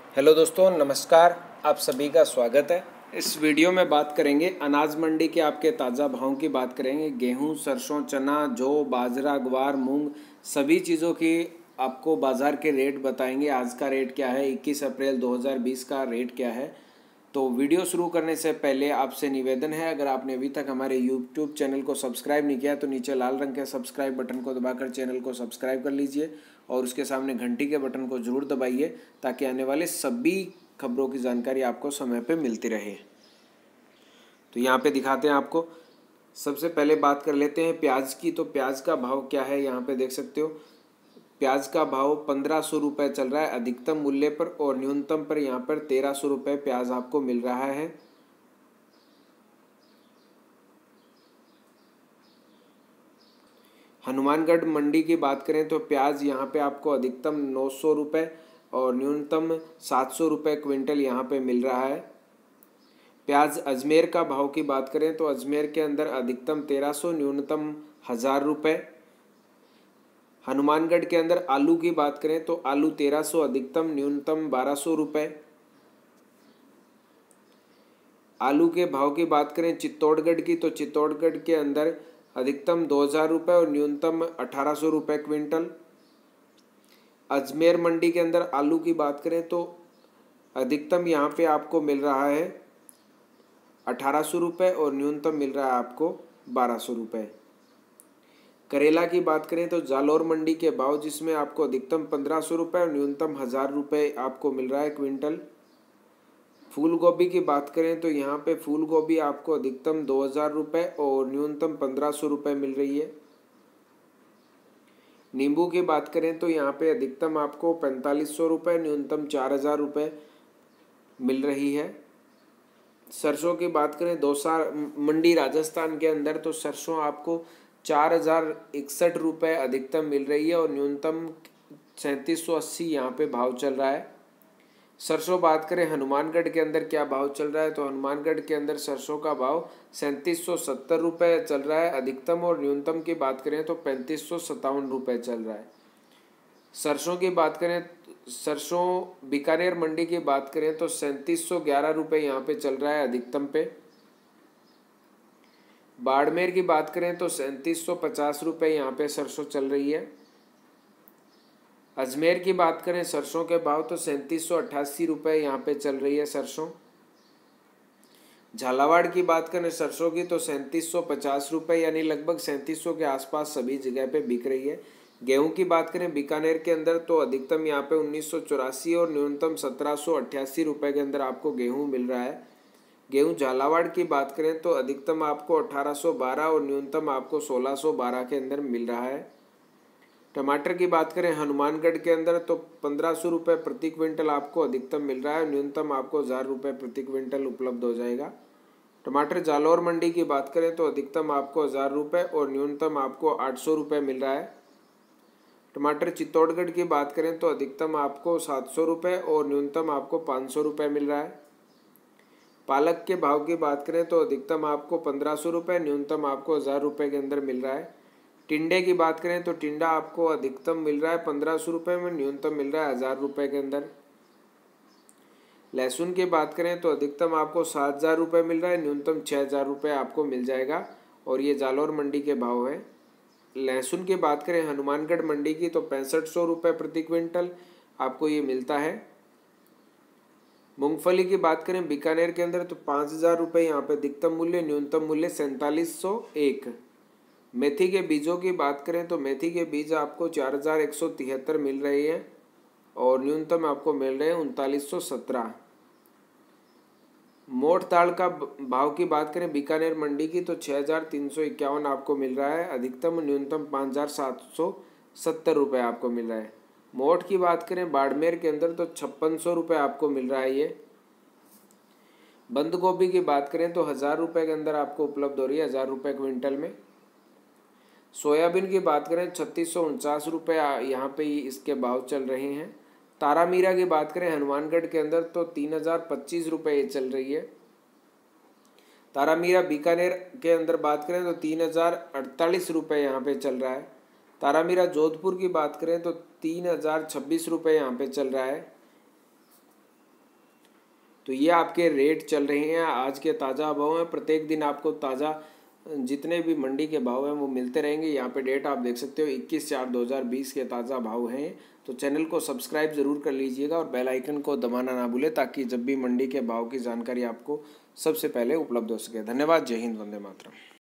Hello दोस्तों, नमस्कार। आप सभी का स्वागत है। इस वीडियो में बात करेंगे अनाज मंडी के आपके ताज़ा भावों की बात करेंगे। गेहूं, सरसों, चना, जौ, बाजरा, ग्वार, मूंग सभी चीज़ों की आपको बाज़ार के रेट बताएंगे। आज का रेट क्या है, 21 अप्रैल 2020 का रेट क्या है। तो वीडियो शुरू करने से पहले आपसे निवेदन है, अगर आपने अभी तक हमारे यूट्यूब चैनल को सब्सक्राइब नहीं किया तो नीचे लाल रंग के सब्सक्राइब बटन को दबाकर चैनल को सब्सक्राइब कर लीजिए और उसके सामने घंटी के बटन को जरूर दबाइए ताकि आने वाले सभी खबरों की जानकारी आपको समय पे मिलती रहे। तो यहाँ पे दिखाते हैं आपको। सबसे पहले बात कर लेते हैं प्याज की। तो प्याज का भाव क्या है, यहाँ पे देख सकते हो। प्याज का भाव 1500 रुपये चल रहा है अधिकतम मूल्य पर, और न्यूनतम पर यहाँ पर 1300 रुपये प्याज आपको मिल रहा है। हनुमानगढ़ मंडी की बात करें तो प्याज यहाँ पे आपको अधिकतम 900 रुपये और न्यूनतम 700 रुपये क्विंटल यहाँ पे मिल रहा है। प्याज अजमेर का भाव की बात करें तो अजमेर के अंदर अधिकतम 1300, न्यूनतम 1000 रुपये। हनुमानगढ़ के अंदर आलू की बात करें तो आलू 1300 अधिकतम, न्यूनतम 1200 रुपये। आलू के भाव की बात करें चित्तौड़गढ़ की, तो चित्तौड़गढ़ के अंदर अधिकतम 2000 रुपये और न्यूनतम 1800 रुपये क्विंटल। अजमेर मंडी के अंदर आलू की बात करें तो अधिकतम यहाँ पे आपको मिल रहा है 1800 रुपये और न्यूनतम मिल रहा है आपको 1200 रुपये। करेला की बात करें तो जालौर मंडी के भाव, जिसमें आपको अधिकतम 1500 रुपये और न्यूनतम 1000 रुपये आपको मिल रहा है क्विंटल। फूल गोभी की बात करें तो यहाँ पे फूल गोभी आपको अधिकतम 2000 रुपये और न्यूनतम 1500 रुपये मिल रही है। नींबू की बात करें तो यहाँ पे अधिकतम आपको 4500 रुपये, न्यूनतम 4000 रुपये मिल रही है। सरसों की बात करें दौसा मंडी राजस्थान के अंदर, तो सरसों आपको 4061 रुपये अधिकतम मिल रही है और न्यूनतम 3780 यहाँ पे भाव चल रहा है। सरसों बात करें हनुमानगढ़ के अंदर क्या भाव चल रहा है, तो हनुमानगढ़ के अंदर सरसों का भाव 3770 रुपये चल रहा है अधिकतम, और न्यूनतम की बात करें तो 3557 रुपये चल रहा है। सरसों की बात करें, सरसों बीकानेर मंडी की बात करें तो 3711 रुपये यहाँ पे चल रहा है अधिकतम पे। बाड़मेर की बात करें तो 3750 रुपये यहाँ पे सरसों चल रही है। अजमेर की बात करें सरसों के भाव तो 3788 रुपये यहाँ पे चल रही है सरसों। झालावाड़ की बात करें सरसों की तो 3750 रुपये, यानी लगभग 3700 के आसपास सभी जगह पे बिक रही है। गेहूं की बात करें बीकानेर के अंदर तो अधिकतम यहाँ पे 1984 और न्यूनतम 1788 रुपये के अंदर आपको गेहूं मिल रहा है। गेहूं झालावाड़ की बात करें तो अधिकतम आपको 1812 और न्यूनतम आपको 1612 के अंदर मिल रहा है। टमाटर की बात करें हनुमानगढ़ के अंदर तो 1500 रुपये प्रति क्विंटल आपको अधिकतम मिल रहा है, न्यूनतम आपको 1000 रुपये प्रति क्विंटल उपलब्ध हो जाएगा। टमाटर जालौर मंडी की बात करें तो अधिकतम आपको 1000 रुपये और न्यूनतम आपको 800 रुपये मिल रहा है। टमाटर चित्तौड़गढ़ की बात करें तो अधिकतम आपको 700 रुपये और न्यूनतम आपको 500 रुपये मिल रहा है। पालक के भाव की बात करें तो अधिकतम आपको 1500 रुपये, न्यूनतम आपको 1000 रुपये के अंदर मिल रहा है। टिंडे की बात करें तो टिंडा आपको अधिकतम मिल रहा है 1500 रुपये में, न्यूनतम मिल रहा है 1000 रुपये के अंदर। लहसुन की बात करें तो अधिकतम आपको 7000 रुपये मिल रहा है, न्यूनतम 6000 रुपये आपको मिल जाएगा, और ये जालौर मंडी के भाव है। लहसुन की बात करें हनुमानगढ़ मंडी की तो 6500 रुपये प्रति क्विंटल आपको ये मिलता है। मूंगफली की बात करें बीकानेर के अंदर तो 5000 रुपये यहाँ पे अधिकतम मूल्य, न्यूनतम मूल्य 4701। मेथी के बीजों की बात करें तो मेथी के बीज आपको 4173 मिल रहे हैं और न्यूनतम आपको मिल रहे हैं 3917। मोठ दाल का भाव की बात करें बीकानेर मंडी की तो 6351 आपको मिल रहा है अधिकतम, न्यूनतम 5770 रुपये आपको मिल रहा है। मोठ की बात करें बाड़मेर के अंदर तो 5600 रुपये आपको मिल रहा है ये। बंद गोभी की बात करें तो 1000 रुपये के अंदर आपको उपलब्ध हो रही है, 1000 रुपये क्विंटल में। सोयाबीन की बात करें 3649 रुपये यहाँ पे इसके भाव चल रहे हैं। तारा मीरा की बात करें हनुमानगढ़ के अंदर तो 3025 रुपये ये चल रही है। तारा मीरा बीकानेर के अंदर बात करें तो 3048 रुपये यहाँ पे चल रहा है। तारा मीरा जोधपुर की बात करें तो 3026 रुपये यहाँ पे चल रहा है। तो ये आपके रेट चल रहे हैं, आज के ताज़ा भाव हैं। प्रत्येक दिन आपको ताज़ा जितने भी मंडी के भाव हैं वो मिलते रहेंगे। यहाँ पे डेट आप देख सकते हो 21/4/2020 के ताज़ा भाव हैं। तो चैनल को सब्सक्राइब ज़रूर कर लीजिएगा और बेल आइकन को दबाना ना भूलें, ताकि जब भी मंडी के भाव की जानकारी आपको सबसे पहले उपलब्ध हो सके। धन्यवाद। जय हिंद, वंदे मातरम।